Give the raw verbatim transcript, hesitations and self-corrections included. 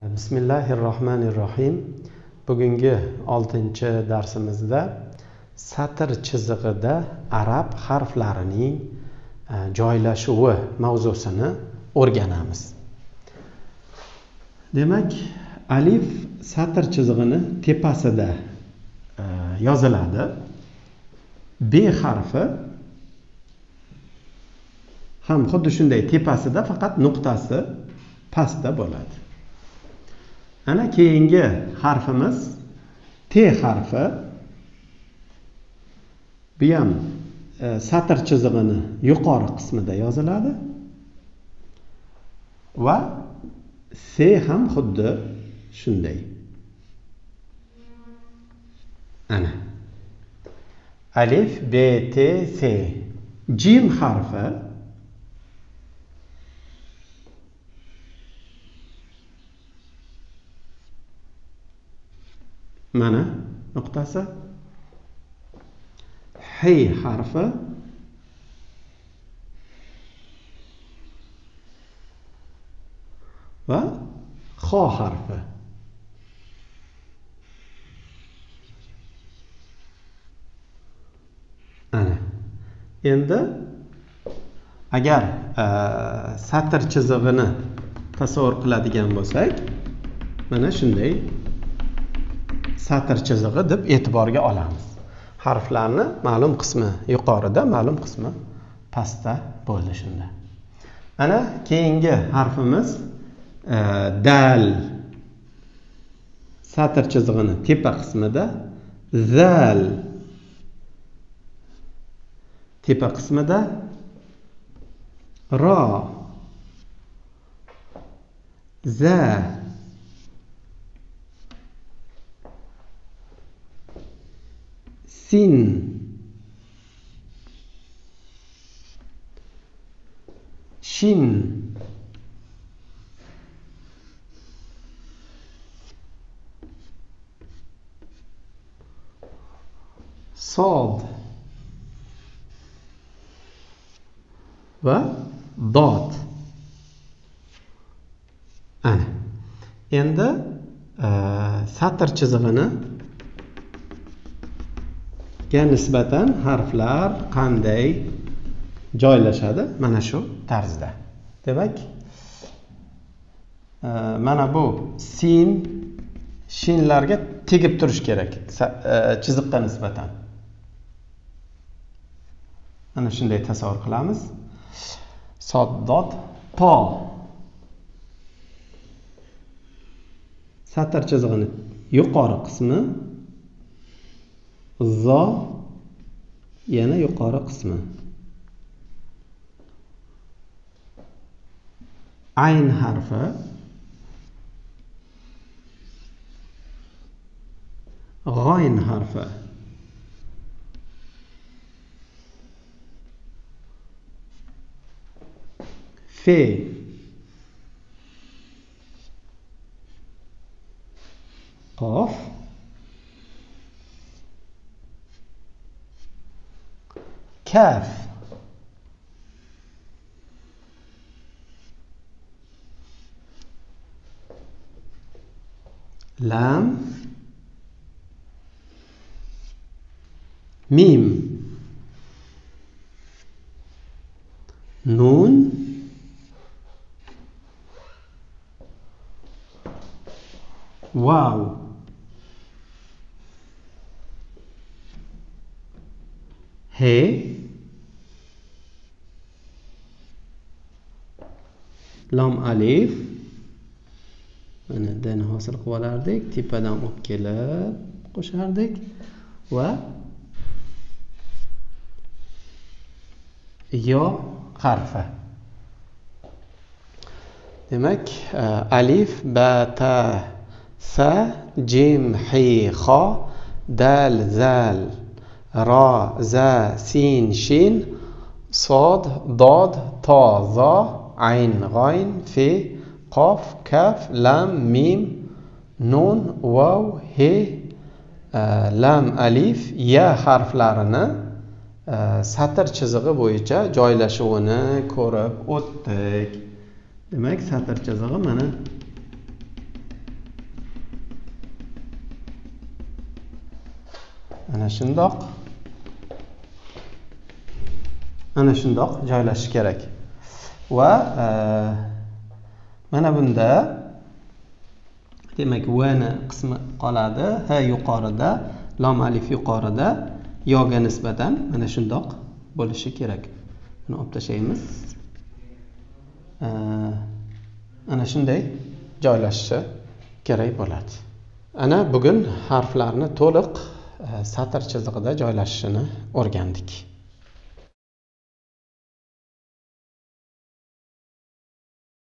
Bismillahirrohmanirrohim. Bugungi oltinchi darsimizda satr chizig'ida arab harflarining joylashuvi mavzusini o'rganamiz. Demak, alif satr chizig'ini tepasida yoziladi. B harfi ham xuddi shunday tepasida, faqat nuqtasi pastda bo'ladi. Ana keyingi harfimiz T harfi. Bu ham e, satr chizig'ini yuqori qismida yoziladi. Va S ham xuddi shunday. Ana. Alif, B, T, S. Jim harfi. Mana nuqtasi. H harfi. Va X harfi. Ana. Endi agar e, satr chizig'ini tasavvur qiladigan bo'lsak, mana shunday satr chizig'i deb e'tiborga olamiz. Harflarni ma'lum qismi yuqorida, ma'lum qismi pastda bo'ldi shunda. Ana keyingi harfimiz e, dal. Satr chizig'ini tepa qismida, zal. Tepa qismida ro, za, sin, shin, sod va dod. Ana. Endi e, satr chizig'ini ga nisbatan harflar qanday joylashadi? Mana shu tarzda. Demak, e, mana bu sin, shinlarga tegib turish kerak e, chiziqqa nisbatan. Mana shunday tasavvur qilamiz. Soddod, po. Satr chizig'ini yuqori qismi, zo, yana yuqori qismi. Ayn harfi. G'oyn harfi. Fe. Qof. Kaf. Lam. Mim. Nun. Waw. He. Lam alif. Mana dani hosil qilib olardik, tepadan olib kelib qo'shardik va yo harfi. Demak, alif, ba, ta, sa, jim, hi, kho, dal, zal, ra, za, sin, shin, sod, dod, to, zo, ayn, g'oyn, fe, qof, kaf, lam, mim, nun, vav, he, lam, alif, ya harflarini satr chizig'i bo'yicha joylashuvini ko'rib o'tdik. Demak, satr chizig'i mana ana shundoq ana shundoq joylashishi kerak. Va e, mana bunda demak v ni qismi qoladi. H yuqorida, lam alif yuqorida, yoga nisbatan mana shundoq bo'lishi kerak. Buni olib tashlaymiz. E, ana shunday joylashishi kerak bo'ladi. Ana bugun harflarni to'liq e, satr chizig'ida joylashishini o'rgandik.